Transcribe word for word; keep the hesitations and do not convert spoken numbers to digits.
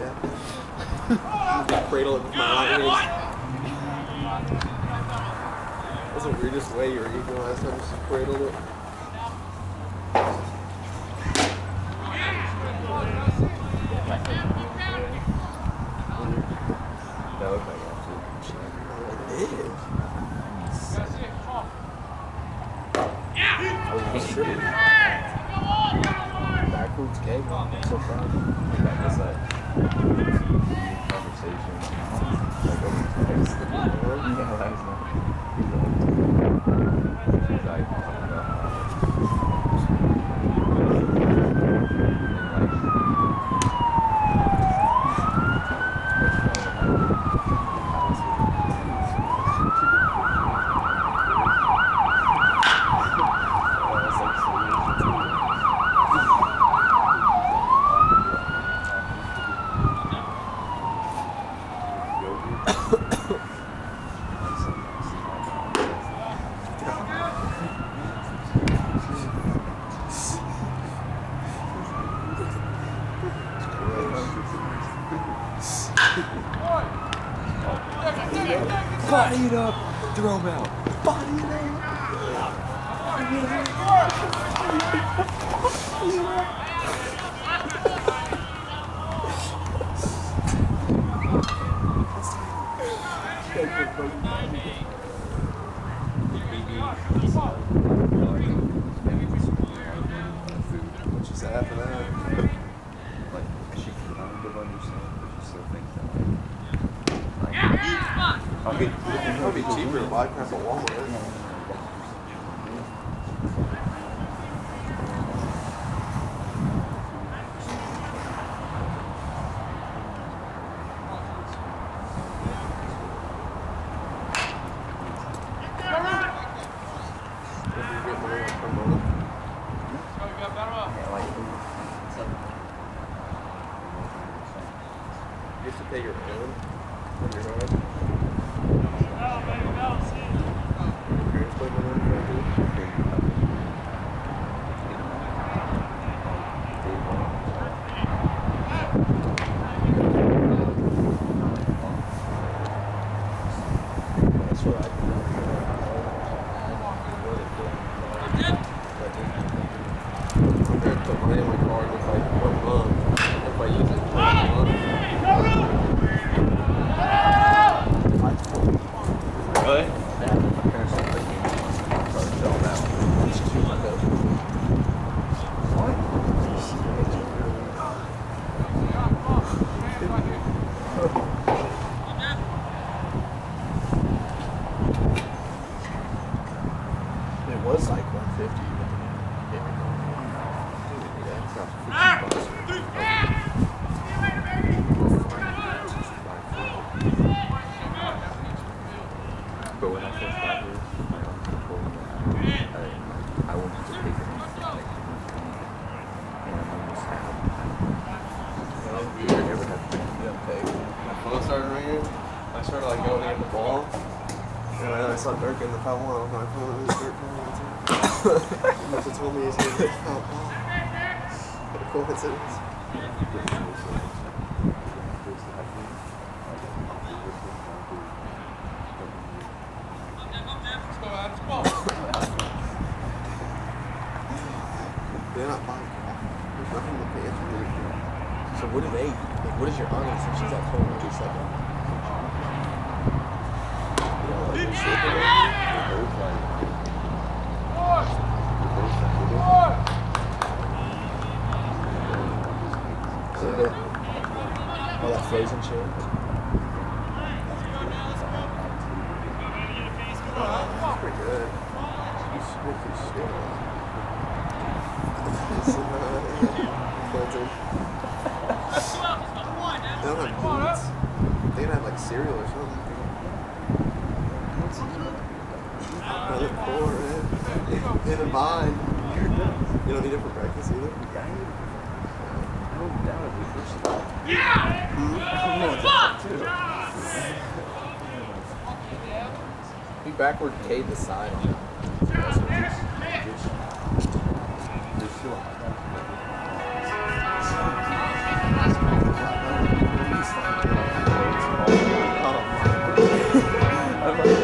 yeah. I'm gonna cradle it with my right hand. That's the weirdest way you were eating last time, just cradled it. That looked like absolute shit. It is. I was just tripping. Backwards cake. I'm so proud. That was like conversation. Like over text. Yeah, last night. He's like, talking about how body it up, throw him out. Body it up. What you say after that? Like, she kind of understands, but she still thinks that, like, I'll be, it'll be cheaper to buy crap at Walmart. You have to pay your own when you're home. Your parents play the one for you? that's what I do. My parents put money in my card if I one month. If I use it for one month. Really? Yeah. My parents don't like me. Probably sell them out. It's too much. What? It was like one fifty. But when I first got here, my uncle told me that I, I wanted to pay for him to like, and I'm almost happy. You never have to pay. My phone started ringing. I started like going to get the ball. And then I saw Dirk in the foul one. I was like, oh, this Dirk coming too. Must have told me he's going to get the foul ball. What a coincidence. They're not buying crap. There's nothing to pay for. So what do they eat? Like, what is your aunt eat? She's at home, just like a... You know, like a shit. They're both like... So they're... All that frozen shit. That's pretty good. He's smoking shit. They don't have boots. They can have like cereal or something. Another four, man. In a mine. You don't need it for breakfast either. Yeah! Be backward K the side on it. Bye-bye.